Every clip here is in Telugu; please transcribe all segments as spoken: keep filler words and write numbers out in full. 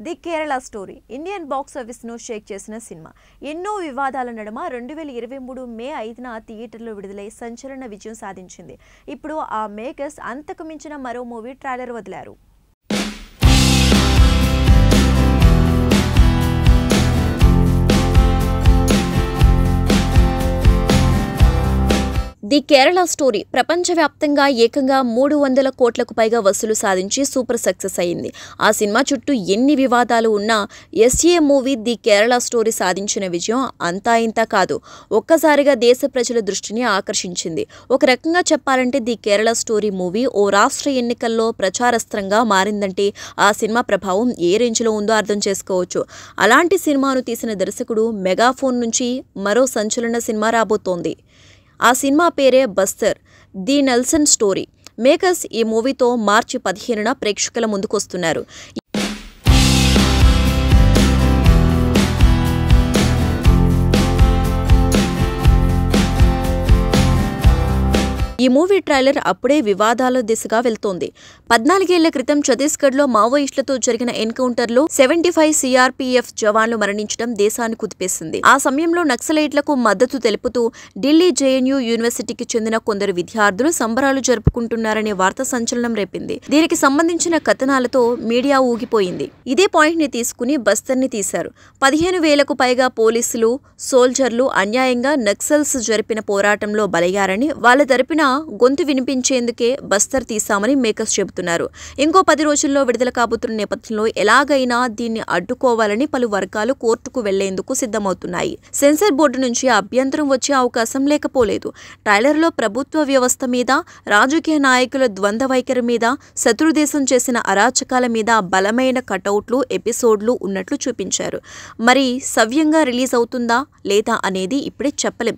The Kerala story Indian box ఆఫీస్ను షేక్ చేసిన సినిమా ఎన్నో వివాదాల నడుమ రెండు వేల ఇరవై మూడు మే ఐదున థియేటర్లో విడుదలై సంచలన విజయం సాధించింది. ఇప్పుడు ఆ మేకర్స్ అంతకు మించిన మరో మూవీ ట్రైలర్ వదిలారు. ది కేరళ స్టోరీ ప్రపంచవ్యాప్తంగా ఏకంగా మూడు వందల కోట్లకు పైగా వసూలు సాధించి సూపర్ సక్సెస్ అయింది. ఆ సినిమా చుట్టూ ఎన్ని వివాదాలు ఉన్నా ఎస్ఏ మూవీ ది కేరళ స్టోరీ సాధించిన విజయం అంతా ఇంతా కాదు, ఒక్కసారిగా దేశ ప్రజల దృష్టిని ఆకర్షించింది. ఒక రకంగా చెప్పాలంటే ది కేరళ స్టోరీ మూవీ ఓ రాష్ట్ర ఎన్నికల్లో ప్రచారస్త్రంగా మారిందంటే ఆ సినిమా ప్రభావం ఏ రేంజ్లో ఉందో అర్థం చేసుకోవచ్చు. అలాంటి సినిమాను తీసిన దర్శకుడు మెగాఫోన్ నుంచి మరో సంచలన సినిమా రాబోతోంది. ఆ సినిమా పేరే Bastar, the Nelson story. Makers ఈ మూవీతో మార్చి పదిహేనున ప్రేక్షకుల ముందుకొస్తున్నారు. ఈ మూవీ ట్రైలర్ అప్పుడే వివాదాల దిశగా వెళ్తోంది. పద్నాలుగేళ్ల క్రితం ఛత్తీస్గఢ్లో మావోయిస్టులతో జరిగిన ఎన్కౌంటర్లో సెవెంటీ ఫైవ్ సిఆర్పీఎఫ్ జవాన్లు మరణించడం దేశాన్ని కుదిపేసింది. ఆ సమయంలో నక్సలైట్లకు మద్దతు తెలుపుతూ ఢిల్లీ జేఎన్యూ యూనివర్సిటీకి చెందిన కొందరు విద్యార్థులు సంబరాలు జరుపుకుంటున్నారనే వార్త సంచలనం రేపింది. దీనికి సంబంధించిన కథనాలతో మీడియా ఊగిపోయింది. ఇదే పాయింట్ ని తీసుకుని బస్తర్ ని తీశారు. పదిహేను వేలకు పైగా పోలీసులు, సోల్జర్లు అన్యాయంగా నక్సల్స్ జరిపిన పోరాటంలో బలయ్యారని, వాళ్ళ తరపున గొంతు వినిపించేందుకే బస్తర్ తీశామని మేకర్స్ చెబుతున్నారు. ఇంకో పది రోజుల్లో విడుదల కాబోతున్న నేపథ్యంలో ఎలాగైనా దీన్ని అడ్డుకోవాలని పలు వర్గాలు కోర్టుకు వెళ్లేందుకు సిద్ధమవుతున్నాయి. సెన్సార్ బోర్డు నుంచి అభ్యంతరం వచ్చే అవకాశం లేకపోలేదు. ట్రైలర్లో ప్రభుత్వ వ్యవస్థ మీద, రాజకీయ నాయకుల ద్వంద్వ వైఖరి మీద, శత్రుదేశం చేసిన అరాచకాల మీద బలమైన కటౌట్లు, ఎపిసోడ్లు ఉన్నట్లు చూపించారు. మరి సవ్యంగా రిలీజ్ అవుతుందా లేదా అనేది ఇప్పుడే చెప్పలేం.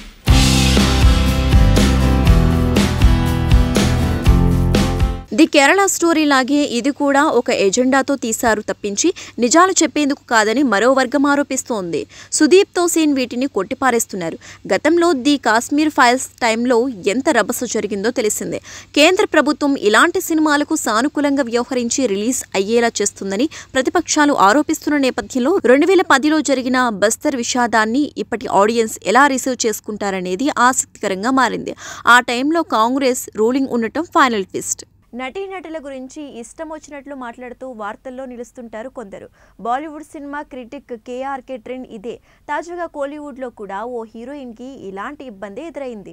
ది కేరళ స్టోరీ లాగే ఇది కూడా ఒక ఎజెండాతో తీశారు తప్పించి నిజాలు చెప్పేందుకు కాదని మరో వర్గం ఆరోపిస్తోంది. సుదీప్ తోసేన్ వీటిని కొట్టిపారేస్తున్నారు. గతంలో ది కాశ్మీర్ ఫైల్స్ టైంలో ఎంత రభస జరిగిందో తెలిసిందే. కేంద్ర ప్రభుత్వం ఇలాంటి సినిమాలకు సానుకూలంగా వ్యవహరించి రిలీజ్ అయ్యేలా చేస్తుందని ప్రతిపక్షాలు ఆరోపిస్తున్న నేపథ్యంలో రెండు వేల పదిలో జరిగిన బస్తర్ విషాదాన్ని ఇప్పటి ఆడియన్స్ ఎలా రిసీవ్ చేసుకుంటారనేది ఆసక్తికరంగా మారింది. ఆ టైంలో కాంగ్రెస్ రూలింగ్ ఉండటం ఫైనల్ ట్విస్ట్. నటీనటుల గురించి ఇష్టం వచ్చినట్లు మాట్లాడుతూ వార్తల్లో నిలుస్తుంటారు కొందరు. Bollywood cinema critic KRK trend ఇదే. తాజాగా కోలీవుడ్లో కూడా ఓ హీరోయిన్కి ఇలాంటి ఇబ్బంది ఎదురైంది.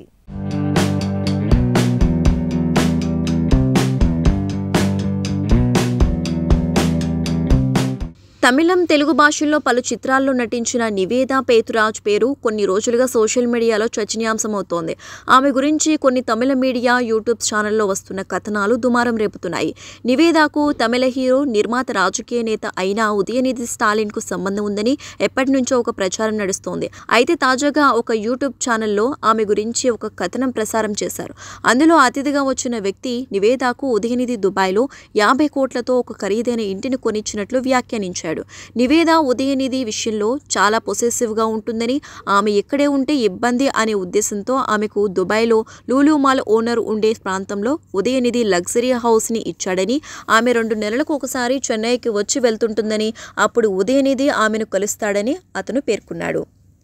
తమిళం, తెలుగు భాషల్లో పలు చిత్రాల్లో నటించిన నివేదా పేతురాజ్ పేరు కొన్ని రోజులుగా సోషల్ మీడియాలో చర్చనీయాంశమవుతోంది. ఆమె గురించి కొన్ని తమిళ మీడియా, యూట్యూబ్ ఛానల్లో వస్తున్న కథనాలు దుమారం రేపుతున్నాయి. నివేదాకు తమిళ హీరో, నిర్మాత, రాజకీయ నేత అయిన ఉదయనిధి స్టాలిన్కు సంబంధం ఉందని ఎప్పటి నుంచో ఒక ప్రచారం నడుస్తోంది. అయితే తాజాగా ఒక యూట్యూబ్ ఛానల్లో ఆమె గురించి ఒక కథనం ప్రసారం చేశారు. అందులో అతిథిగా వచ్చిన వ్యక్తి నివేదాకు ఉదయనిధి దుబాయ్లో యాభై కోట్లతో ఒక ఖరీదైన ఇంటిని కొనిచ్చినట్లు వ్యాఖ్యానించాడు. నివేదా ఉదయనిధి విషయంలో చాలా పొసెసివ్గా ఉంటుందని, ఆమె ఇక్కడే ఉంటే ఇబ్బంది అనే ఉద్దేశంతో ఆమెకు దుబాయ్లో లూలు మాల్ ఓనర్ ఉండే ప్రాంతంలో ఉదయనిధి లగ్జరీ హౌస్ని ఇచ్చాడని, ఆమె రెండు నెలలకు ఒకసారి చెన్నైకి వచ్చి వెళ్తుంటుందని, అప్పుడు ఉదయనిధి ఆమెను కలుస్తాడని అతను పేర్కొన్నాడు.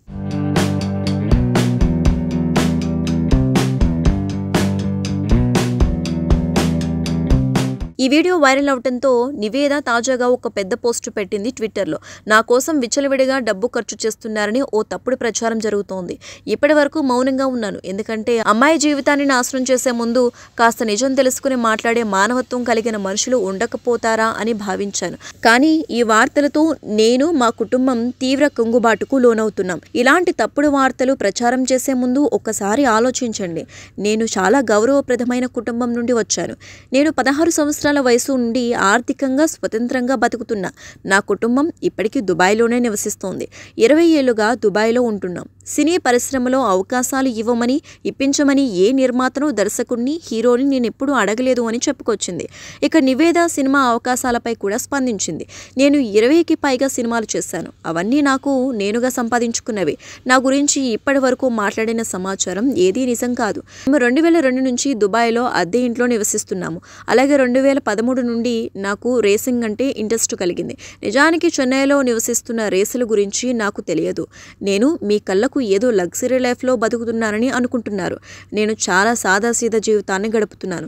ఈ వీడియో వైరల్ అవడంతో నివేదా తాజాగా ఒక పెద్ద పోస్టు పెట్టింది ట్విట్టర్లో. నా కోసం విచ్చలవిడిగా డబ్బు ఖర్చు చేస్తున్నారని ఓ తప్పుడు ప్రచారం జరుగుతోంది. ఇప్పటి వరకు మౌనంగా ఉన్నాను, ఎందుకంటే అమ్మాయి జీవితాన్ని నాశనం చేసే ముందు కాస్త నిజం తెలుసుకుని మాట్లాడే మానవత్వం కలిగిన మనుషులు ఉండకపోతారా అని భావించాను. కానీ ఈ వార్తలతో నేను, మా కుటుంబం తీవ్ర కుంగుబాటుకు లోనవుతున్నాం. ఇలాంటి తప్పుడు వార్తలు ప్రచారం చేసే ముందు ఒక్కసారి ఆలోచించండి. నేను చాలా గౌరవప్రదమైన కుటుంబం నుండి వచ్చాను. నేను పదహారు సంవత్సరాల వయసు నుండి ఆర్థికంగా స్వతంత్రంగా బతుకుతున్నా. నా కుటుంబం ఇప్పటికీ దుబాయ్లోనే నివసిస్తోంది. ఇరవై ఏళ్లుగా దుబాయ్లో ఉంటున్నాం. సినీ పరిశ్రమలో అవకాశాలు ఇవ్వమని ఇప్పించమని ఏ నిర్మాతను దర్శకుడిని హీరోని నేనెప్పుడూ అడగలేదు అని చెప్పుకొచ్చింది. ఇక నివేద సినిమా అవకాశాలపై కూడా స్పందించింది. నేను ఇరవైకి పైగా సినిమాలు చేశాను. అవన్నీ నాకు నేనుగా సంపాదించుకున్నవి. నా గురించి ఇప్పటి వరకు మాట్లాడిన సమాచారం ఏదీ నిజం కాదు. మేము రెండు వేల రెండు నుంచి దుబాయ్లో అద్దె ఇంట్లో నివసిస్తున్నాము. అలాగే రెండు వేల పదమూడు నుండి నాకు రేసింగ్ అంటే ఇంట్రెస్ట్ కలిగింది. నిజానికి చెన్నైలో నివసిస్తున్న రేసుల గురించి నాకు తెలియదు. నేను మీ కళ్ళకు ఏదో లగ్జరీ లైఫ్లో బతుకుతున్నానని అనుకుంటున్నారు. నేను చాలా సాదాసీదా జీవితాన్ని గడుపుతున్నాను.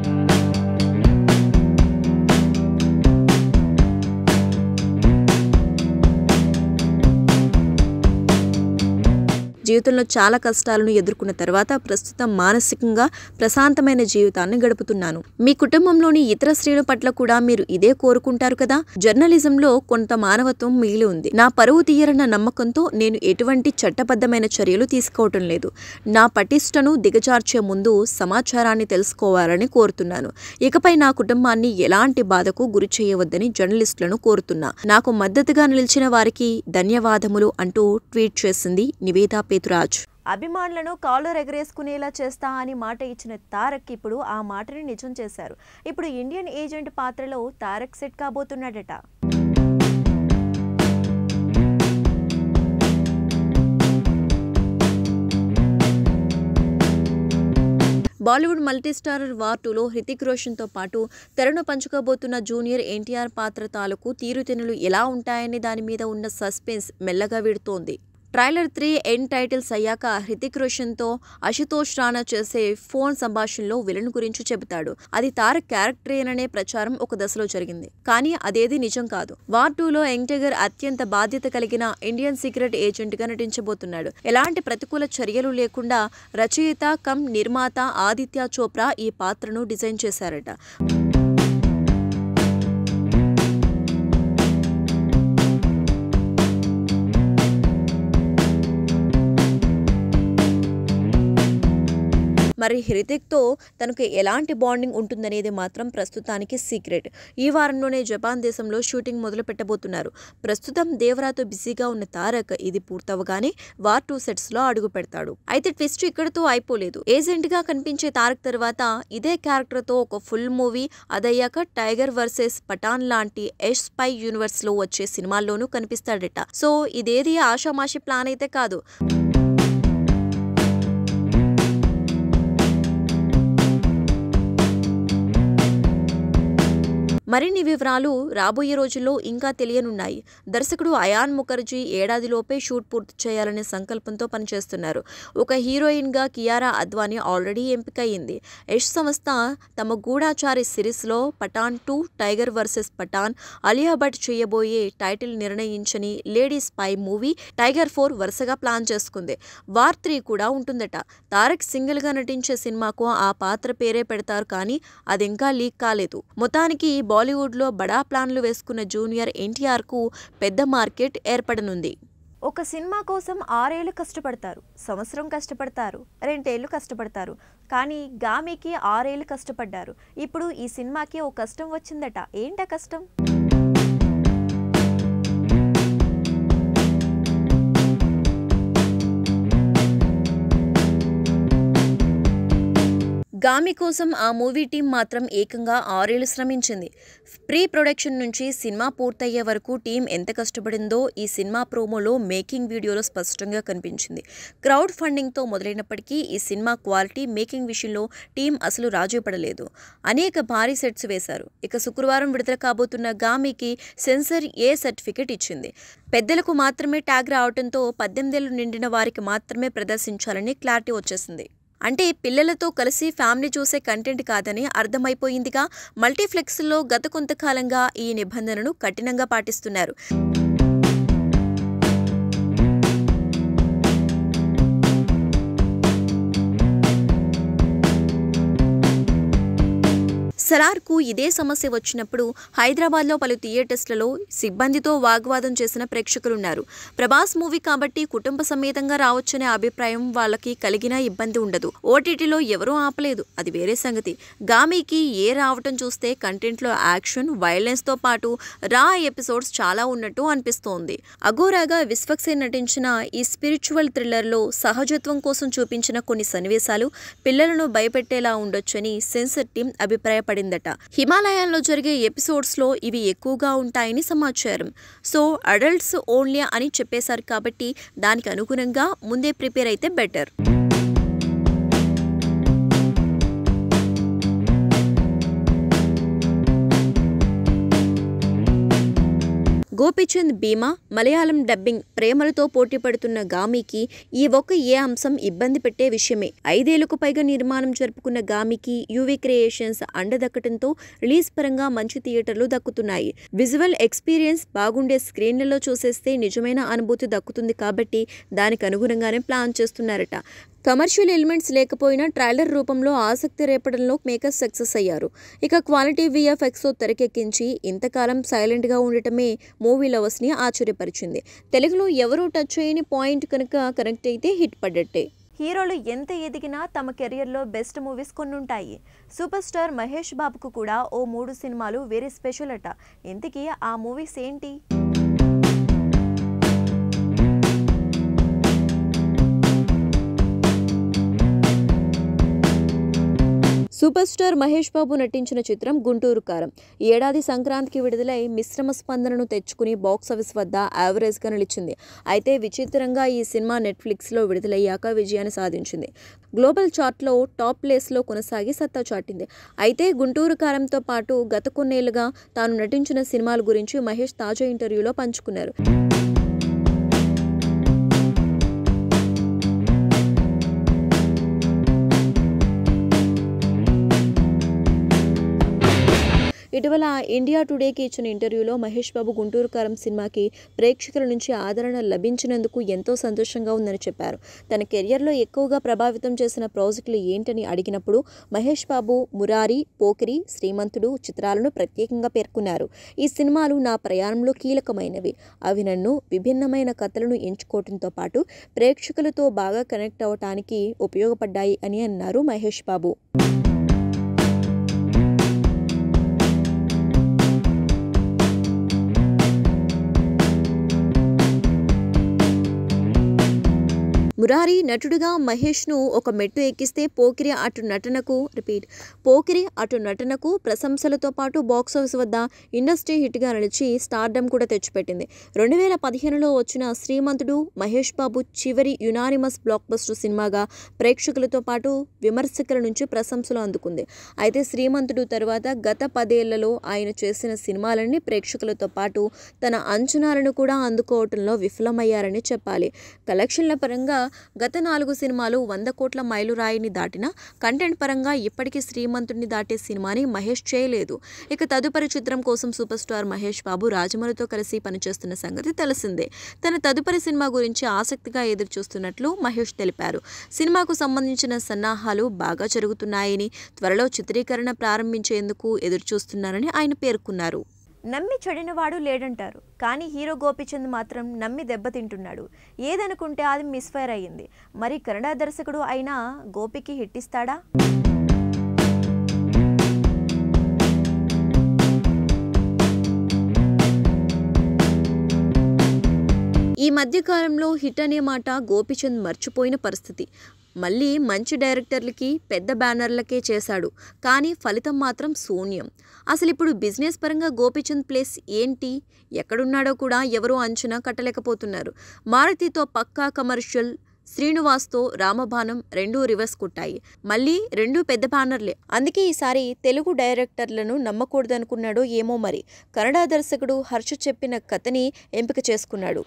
జీవితంలో చాలా కష్టాలను ఎదుర్కొన్న తర్వాత ప్రస్తుతం మానసికంగా ప్రశాంతమైన జీవితాన్ని గడుపుతున్నాను. మీ కుటుంబంలోని ఇతర స్త్రీల పట్ల కూడా మీరు ఇదే కోరుకుంటారు కదా. జర్నలిజంలో కొంత మానవత్వం మిగిలి ఉంది. నా పరువు తీయరన్న నమ్మకంతో నేను ఎటువంటి చట్టబద్ధమైన చర్యలు తీసుకోవటం లేదు. నా పటిష్టను దిగజార్చే ముందు సమాచారాన్ని తెలుసుకోవాలని కోరుతున్నాను. ఇకపై నా కుటుంబాన్ని ఎలాంటి బాధకు గురి చేయవద్దని జర్నలిస్టులను కోరుతున్నా. నాకు మద్దతుగా నిలిచిన వారికి ధన్యవాదములు అంటూ ట్వీట్ చేసింది నివేదా పేతురాజ్. అభిమానులను కాలర్ ఎగరేసుకునేలా చేస్తా అని మాట ఇచ్చిన తారక్ ఇప్పుడు ఆ మాటని నిజం చేశారు. ఇప్పుడు ఇండియన్ ఏజెంట్ పాత్రలో తారక్ సెట్ కాబోతున్నాడట. బాలీవుడ్ మల్టీస్టారర్ వార్ టూలో హృతిక్ రోషన్తో పాటు తెరను పంచుకోబోతున్న జూనియర్ ఎన్టీఆర్ పాత్ర తాలూకు తీరుతెన్నులు ఎలా ఉంటాయనే దాని మీద ఉన్న సస్పెన్స్ మెల్లగా వీడుతోంది. ట్రైలర్ త్రీ ఎండ్ టైటిల్స్ అయ్యాక హృతిక్ రోషన్తో అశుతోష్ రాణా చేసే ఫోన్ సంభాషణలో విలన్ గురించి చెబుతాడు. అది తారక్ క్యారెక్టరేననే ప్రచారం ఒక దశలో జరిగింది. కానీ అదేది నిజం కాదు. వార్ టూలో యంగ్ టైగర్ అత్యంత బాధ్యత కలిగిన ఇండియన్ సీక్రెట్ ఏజెంట్ గా నటించబోతున్నాడు. ఎలాంటి ప్రతికూల చర్యలు లేకుండా రచయిత కమ్ నిర్మాత ఆదిత్య చోప్రా ఈ పాత్రను డిజైన్ చేశారట. మరి హృతిక్తో తనకు ఎలాంటి బాండింగ్ ఉంటుందనేది మాత్రం ప్రస్తుతానికి సీక్రెట్. ఈ వారంలోనే జపాన్ దేశంలో షూటింగ్ మొదలు పెట్టబోతున్నారు. ప్రస్తుతం దేవరాతో బిజీగా ఉన్న తారక్ ఇది పూర్తవగానే వార్ టూ సెట్స్లో అడుగు పెడతాడు. అయితే ట్విస్ట్ ఇక్కడతో అయిపోలేదు. ఏజెంట్గా కనిపించే తారక్ తర్వాత ఇదే క్యారెక్టర్తో ఒక ఫుల్ మూవీ, అదయ్యాక టైగర్ వర్సెస్ పఠాన్ లాంటి యష్ స్పై యూనివర్స్లో వచ్చే సినిమాల్లోనూ కనిపిస్తాడట. సో ఇదేది ఆషామాషి ప్లాన్ అయితే కాదు. మరిన్ని వివరాలు రాబోయే రోజుల్లో ఇంకా తెలియనున్నాయి. దర్శకుడు అయాన్ ముఖర్జీ ఏడాదిలోపే షూట్ పూర్తి చేయాలనే సంకల్పంతో పనిచేస్తున్నారు. ఒక హీరోయిన్గా కియారా అద్వానీ ఆల్రెడీ ఎంపికయింది. యష్ సంస్థ తమ గూఢాచారి సిరీస్లో Pathaan two, Tiger versus Pathaan, Alia Bhatt చేయబోయే టైటిల్ నిర్ణయించని lady spy movie Tiger four వరుసగా ప్లాన్ చేసుకుంది. వార్ త్రీ కూడా ఉంటుందట. తారక్ సింగిల్గా నటించే సినిమాకు ఆ పాత్ర పేరే పెడతారు, కానీ అది ఇంకా లీక్ కాలేదు. మొత్తానికి బాలీవుడ్లో బడా ప్లాన్లు వేసుకున్న జూనియర్ ఎన్టీఆర్కు పెద్ద మార్కెట్ ఏర్పడనుంది. ఒక సినిమా కోసం ఆరేళ్లు కష్టపడతారు, సంవత్సరం కష్టపడతారు, రెండేళ్లు కష్టపడతారు. కానీ గామికి ఆరేళ్లు కష్టపడ్డారు. ఇప్పుడు ఈ సినిమాకి ఓ కష్టం వచ్చిందట. ఏంటా కష్టం? గామి కోసం ఆ మూవీ టీం మాత్రం ఏకంగా ఆరేళ్లు శ్రమించింది. ప్రీ ప్రొడక్షన్ నుంచి సినిమా పూర్తయ్యే వరకు టీం ఎంత కష్టపడిందో ఈ సినిమా ప్రోమోలో, మేకింగ్ వీడియోలో స్పష్టంగా కనిపించింది. క్రౌడ్ ఫండింగ్తో మొదలైనప్పటికీ ఈ సినిమా క్వాలిటీ, మేకింగ్ విషయంలో టీం అసలు రాజీ పడలేదు. అనేక భారీ సెట్స్ వేశారు. ఇక శుక్రవారం విడుదల కాబోతున్న గామికి సెన్సర్ ఏ సర్టిఫికెట్ ఇచ్చింది. పెద్దలకు మాత్రమే ట్యాగ్ రావడంతో పద్దెనిమిదేళ్లు నిండిన వారికి మాత్రమే ప్రదర్శించాలని క్లారిటీ వచ్చేసింది. అంటే పిల్లలతో కలిసి ఫ్యామిలీ చూసే కంటెంట్ కాదని అర్థమైపోయిందిగా. మల్టీప్లెక్స్లో గత కొంతకాలంగా ఈ నిబంధనను కఠినంగా పాటిస్తున్నారు. సలార్కు ఇదే సమస్య వచ్చినప్పుడు హైదరాబాద్లో పలు థియేటర్స్లలో సిబ్బందితో వాగ్వాదం చేసిన ప్రేక్షకులున్నారు. ప్రభాస్ మూవీ కాబట్టి కుటుంబ సమేతంగా రావచ్చనే అభిప్రాయం వాళ్ళకి కలిగినా ఇబ్బంది ఉండదు. ఓటీటీలో ఎవరూ ఆపలేదు, అది వేరే సంగతి. గామీకి ఏ రావటం చూస్తే కంటెంట్లో యాక్షన్, వైలెన్స్తో పాటు రా ఎపిసోడ్స్ చాలా ఉన్నట్టు అనిపిస్తోంది. అఘోరాగా విశ్వక్సేన్ నటించిన ఈ స్పిరిచువల్ థ్రిల్లర్లో సహజత్వం కోసం చూపించిన కొన్ని సన్నివేశాలు పిల్లలను భయపెట్టేలా ఉండొచ్చని సెన్సర్ టీం అభిప్రాయపడిందట. హిమాలయాల్లో జరిగే ఎపిసోడ్స్ లో ఇవి ఎక్కువగా ఉంటాయని సమాచారం. సో అడల్ట్స్ ఓన్లీ అని చెప్పేశారు కాబట్టి దానికి అనుగుణంగా ముందే ప్రిపేర్ అయితే బెటర్. గోపీచంద్ భీమా మలయాళం డబ్బింగ్ ప్రేమలతో పోటీ పడుతున్న గామీకి ఈ ఒక్క ఏ అంశం ఇబ్బంది పెట్టే విషయమే. ఐదేళ్లకు పైగా నిర్మాణం జరుపుకున్న గామీకి యూవీ క్రియేషన్స్ అండదక్కడంతో రిలీజ్ పరంగా మంచి థియేటర్లు దక్కుతున్నాయి. విజువల్ ఎక్స్పీరియన్స్ బాగుండే స్క్రీన్లలో చూసేస్తే నిజమైన అనుభూతి దక్కుతుంది కాబట్టి దానికి అనుగుణంగానే ప్లాన్ చేస్తున్నారట. కమర్షియల్ ఎలిమెంట్స్ లేకపోయినా ట్రైలర్ రూపంలో ఆసక్తి రేపడంలో మేకర్స్ సక్సెస్ అయ్యారు. ఇక క్వాలిటీ వీఎఫ్ఎక్స్తో తెరకెక్కించి ఇంతకాలం సైలెంట్గా ఉండటమే మూవీ లవర్స్ని ఆశ్చర్యపరిచింది. తెలుగులో ఎవరూ టచ్ చేయని పాయింట్ కనుక కనెక్ట్ అయితే హిట్ పడ్డట్టే. హీరోలు ఎంత ఎదిగినా తమ కెరియర్లో బెస్ట్ మూవీస్ కొన్ని ఉంటాయి. సూపర్ స్టార్ మహేష్ బాబుకు కూడా ఓ మూడు సినిమాలు వెరీ స్పెషల్ అట. ఇంతకీ ఆ మూవీస్ ఏంటి? సూపర్ స్టార్ మహేష్ బాబు నటించిన చిత్రం గుంటూరు కారం ఈ ఏడాది సంక్రాంతికి విడుదలై మిశ్రమ స్పందనను తెచ్చుకుని బాక్సాఫీస్ వద్ద యావరేజ్గా నిలిచింది. అయితే విచిత్రంగా ఈ సినిమా నెట్ఫ్లిక్స్లో విడుదలయ్యాక విజయాన్ని సాధించింది. గ్లోబల్ చార్ట్లో టాప్ ప్లేస్లో కొనసాగి సత్తా చాటింది. అయితే గుంటూరు కారంతో పాటు గత కొన్నేళ్లుగా తాను నటించిన సినిమాల గురించి మహేష్ తాజా ఇంటర్వ్యూలో పంచుకున్నారు. ఇటీవల ఇండియా టుడేకి ఇచ్చిన ఇంటర్వ్యూలో మహేష్ బాబు గుంటూరు కారం సినిమాకి ప్రేక్షకుల నుంచి ఆదరణ లభించినందుకు ఎంతో సంతోషంగా ఉందని చెప్పారు. తన కెరియర్లో ఎక్కువగా ప్రభావితం చేసిన ప్రాజెక్టులు ఏంటని అడిగినప్పుడు మహేష్ బాబు మురారి, పోకిరి, శ్రీమంతుడు చిత్రాలను ప్రత్యేకంగా పేర్కొన్నారు. ఈ సినిమాలు నా ప్రయాణంలో కీలకమైనవి. అవి నన్ను విభిన్నమైన కథలను ఎంచుకోవడంతో పాటు ప్రేక్షకులతో బాగా కనెక్ట్ అవ్వటానికి ఉపయోగపడ్డాయి అని అన్నారు మహేష్ బాబు. మురారి నటుడుగా మహేష్ను ఒక మెట్టు ఎక్కిస్తే పోకిరి అటు నటనకు రిపీట్ పోకిరి అటు నటనకు ప్రశంసలతో పాటు బాక్సాఫీస్ వద్ద ఇండస్ట్రీ హిట్గా నిలిచి స్టార్డమ్ కూడా తెచ్చిపెట్టింది. రెండు వేల పదిహేనులో వచ్చిన శ్రీమంతుడు మహేష్ బాబు చివరి యునానిమస్ బ్లాక్ బస్టర్ సినిమాగా ప్రేక్షకులతో పాటు విమర్శకుల నుంచి ప్రశంసలు అందుకుంది. అయితే శ్రీమంతుడు తర్వాత గత పదేళ్లలో ఆయన చేసిన సినిమాలన్నీ ప్రేక్షకులతో పాటు తన అంచనాలను కూడా అందుకోవటంలో విఫలమయ్యారని చెప్పాలి. కలెక్షన్ల పరంగా గత నాలుగు సినిమాలు వంద కోట్ల మైలురాయిని దాటినా కంటెంట్ పరంగా ఇప్పటికీ శ్రీమంతుడిని దాటే సినిమాని మహేష్ చేయలేదు. ఇక తదుపరి చిత్రం కోసం సూపర్ స్టార్ మహేష్ బాబు రాజమౌళితో కలిసి పనిచేస్తున్న సంగతి తెలిసిందే. తన తదుపరి సినిమా గురించి ఆసక్తిగా ఎదురు చూస్తున్నట్లు మహేష్ తెలిపారు. సినిమాకు సంబంధించిన సన్నాహాలు బాగా జరుగుతున్నాయని, త్వరలో చిత్రీకరణ ప్రారంభించేందుకు ఎదురు చూస్తున్నారని ఆయన పేర్కొన్నారు. నమ్మి చెడినవాడు లేడంటారు, కానీ హీరో గోపీచంద్ మాత్రం నమ్మి దెబ్బతింటున్నాడు. ఏదనుకుంటే అది మిస్ఫైర్ అయ్యింది. మరి కన్నడ దర్శకుడు అయినా గోపికి హిట్ ఇస్తాడా? ఈ మధ్యకాలంలో హిట్ అనే మాట గోపీచంద్ మర్చిపోయిన పరిస్థితి. మళ్ళీ మంచి డైరెక్టర్లకి పెద్ద బ్యానర్లకే చేశాడు, కానీ ఫలితం మాత్రం శూన్యం. అసలు ఇప్పుడు బిజినెస్ పరంగా గోపీచంద్ ప్లేస్ ఏంటి, ఎక్కడున్నాడో కూడా ఎవరూ అంచనా కట్టలేకపోతున్నారు. మారుతితో పక్కా కమర్షియల్, శ్రీనివాస్తో రామబాణం రెండూ రివర్స్ కొట్టాయి. మళ్ళీ రెండు పెద్ద బ్యానర్లే. అందుకే ఈసారి తెలుగు డైరెక్టర్లను నమ్మకూడదనుకున్నాడో ఏమో మరి. కన్నడ దర్శకుడు హర్ష చెప్పిన కథని ఎంపిక చేసుకున్నాడు.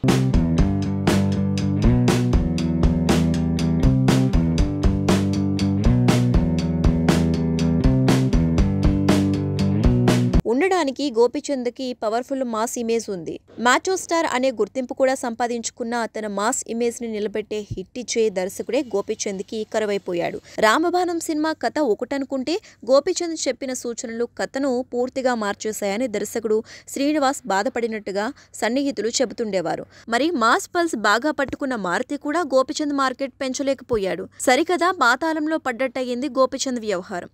ఉండడానికి గోపీచంద్కి పవర్ఫుల్ మాస్ ఇమేజ్ ఉంది. మాచో స్టార్ అనే గుర్తింపు కూడా సంపాదించుకున్న తన మాస్ ఇమేజ్ ని నిలబెట్టే హిట్ ఇచ్చే దర్శకుడే గోపీచంద్కి కరువైపోయాడు. రామబాణం సినిమా కథ ఒకటనుకుంటే గోపీచంద్ చెప్పిన సూచనలు కథను పూర్తిగా మార్చేశాయని దర్శకుడు శ్రీనివాస్ బాధపడినట్టుగా సన్నిహితులు చెబుతుండేవారు. మరి మాస్ పల్స్ బాగా పట్టుకున్న మారుతి కూడా గోపీచంద్ మార్కెట్ పెంచలేకపోయాడు. సరికదా పాతాళంలో పడ్డట్టయింది గోపీచంద్ వ్యవహారం.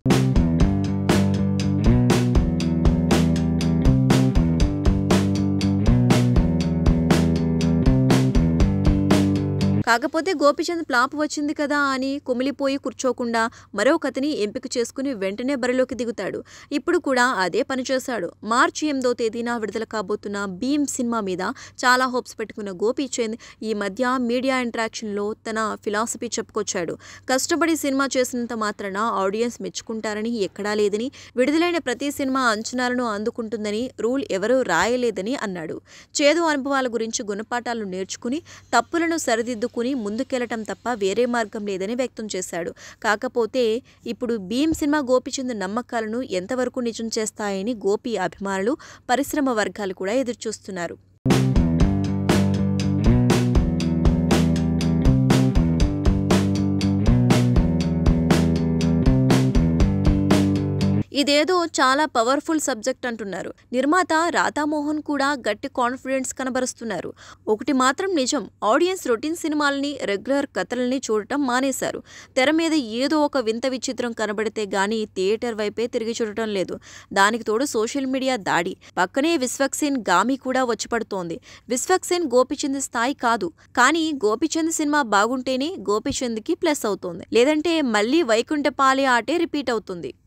కాకపోతే గోపీచంద్ ఫ్లాప్ వచ్చింది కదా అని కుమిలిపోయి కూర్చోకుండా మరో కథని ఎంపిక చేసుకుని వెంటనే బరిలోకి దిగుతాడు. ఇప్పుడు కూడా అదే పని చేశాడు. మార్చి ఎనిమిదో తేదీన విడుదల కాబోతున్న భీమ్ సినిమా మీద చాలా హోప్స్ పెట్టుకున్న గోపీచంద్ ఈ మధ్య మీడియా ఇంటరాక్షన్లో తన ఫిలాసఫీ చెప్పుకొచ్చాడు. కష్టపడి సినిమా చేసినంత మాత్రాన ఆడియన్స్ మెచ్చుకుంటారని ఎక్కడా లేదని, విడుదలైన ప్రతి సినిమా అంచనాలను అందుకుంటుందని రూల్ ఎవరూ రాయలేదని అన్నాడు. చేదు అనుభవాల గురించి గుణపాఠాలు నేర్చుకుని తప్పులను సరిదిద్దుకుని ముందుకెళ్లటం తప్ప వేరే మార్గం లేదని వ్యక్తం చేశాడు. కాకపోతే ఇప్పుడు భీమ్ సినిమా గోపీచంద్ నమ్మకాలను ఎంతవరకు నిజం చేస్తాయని గోపి అభిమానులు, పరిశ్రమ వర్గాలు కూడా ఎదురుచూస్తున్నారు. ఇదేదో చాలా పవర్ఫుల్ సబ్జెక్ట్ అంటున్నారు. నిర్మాత రాధామోహన్ కూడా గట్టి కాన్ఫిడెన్స్ కనబరుస్తున్నారు. ఒకటి మాత్రం నిజం, ఆడియన్స్ రొటీన్ సినిమాలని, రెగ్యులర్ కథలని చూడటం మానేశారు. తెర మీద ఏదో ఒక వింత విచిత్రం కనబడితే గానీ థియేటర్ వైపే తిరిగి చూడటం లేదు. దానికి తోడు సోషల్ మీడియా దాడి. పక్కనే విశ్వక్సేన్ గామి కూడా వచ్చి పడుతోంది. విశ్వక్సేన్ గోపీచంద్ స్థాయి కాదు, కానీ గోపీచంద్ సినిమా బాగుంటేనే గోపీచంద్కి ప్లస్ అవుతోంది. లేదంటే మళ్లీ వైకుంఠపాలి ఆటే రిపీట్ అవుతుంది.